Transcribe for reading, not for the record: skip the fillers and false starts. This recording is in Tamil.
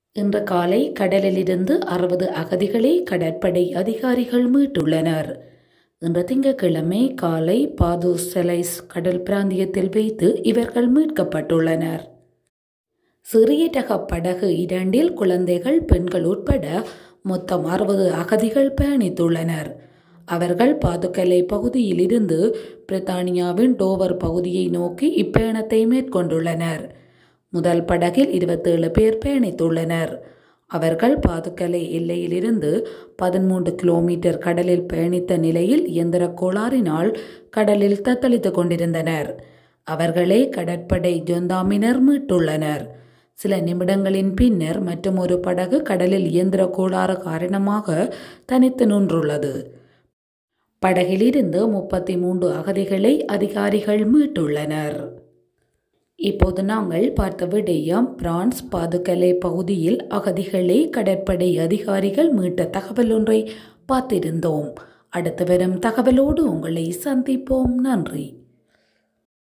இன்று காலை கடலிலிருந்து 60 அகதிகளை கடற்படை அதிகாரிகள் மீட்டுள்ளனர். இன்று திங்கட்கிழமை காலை பாது-செலைஸ் கடல் பிராந்தியத்தில் வைத்து இவர்கள் மீட்கப்பட்டுள்ளனர். சிறிய ரக படகு 2இல் குழந்தைகள், பெண்கள் உட்பட மொத்தம் 60 அகதிகள் பயணித்துள்ளனர். அவர்கள் பாஸ்-டு-கலே பகுதியில் இருந்து பிரித்தானியாவின் டோவர் பகுதியை நோக்கி இப்பயணத்தை மேற்கொண்டுள்ளனர். முதல் படகில் 27 பேர் பயணித்துள்ளனர். அவர்கள் பாஸ்-டு-கலே எல்லையிலிருந்து 13 கிலோமீட்டர் கடலில் பயணித்த நிலையில் இயந்திர கோளாறினால் கடலில் தத்தளித்துக் கொண்டிருந்தனர். அவர்களை கடற்படை ஜொந்தாமினர் மீட்டுள்ளனர். சில நிமிடங்களின் பின்னர் மற்றொரு படகு கடலில் இயந்திர கோளாறு காரணமாக தனித்து நின்றுள்ளது. படகிலிருந்து 33 அகதிகளை அதிகாரிகள் மீட்டுள்ளனர். இப்போது நாங்கள் பார்த்த விடயம் பிரான்ஸ் pas-de-Calais பகுதியில் அகதிகளை கடற்படை அதிகாரிகள் மீட்ட தகவல் ஒன்றை பார்த்திருந்தோம். அடுத்து வரும் தகவலோடு உங்களை சந்திப்போம். நன்றி.